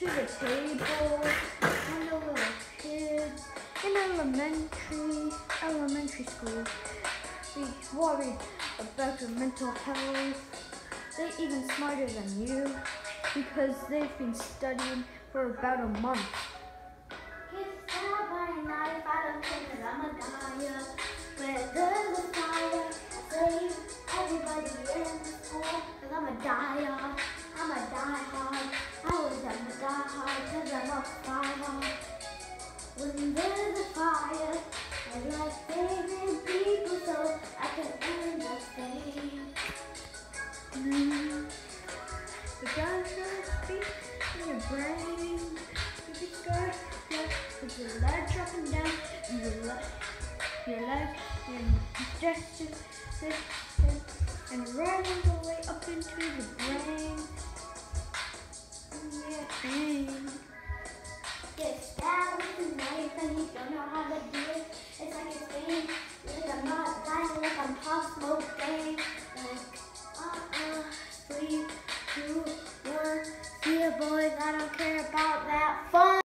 the table when the little kids in elementary school. We worry about your mental health. They're even smarter than you because they've been studying for about a month. It's down by night, I don't think that I'm a dyer. Where there's a fire, I save everybody in the school. Cause I'm a dyer, I'm a diehard. I was at the diehard cause I'm a fire. When there's a fire, I like saving people so I can understand. The gunshots beat in your brain. You just got with your leg dropping down, and your leg and digestion system, and running the way up into the brain. Yeah, brain. Get stabbed with a knife and you don't know how to do it. It's like it's pain, like I'm not dying, like I'm pop smoking. Like, 3, 2, 1. See ya, boys, I don't care about that fun.